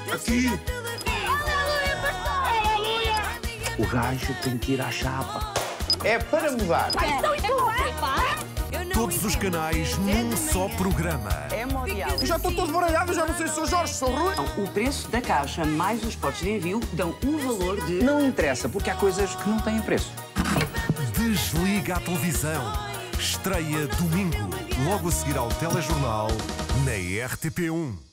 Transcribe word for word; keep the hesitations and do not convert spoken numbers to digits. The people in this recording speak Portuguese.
Aqui. O gajo tem que ir à chapa. É para mudar. Todos os canais num só programa. É mundial. Já estou todo baralhado, já não sei se sou Jorge, sou Rui. O preço da caixa mais os potes de envio dão um valor de... Não interessa, porque há coisas que não têm preço. Desliga a televisão. Estreia domingo, logo a seguir ao telejornal, na R T P um.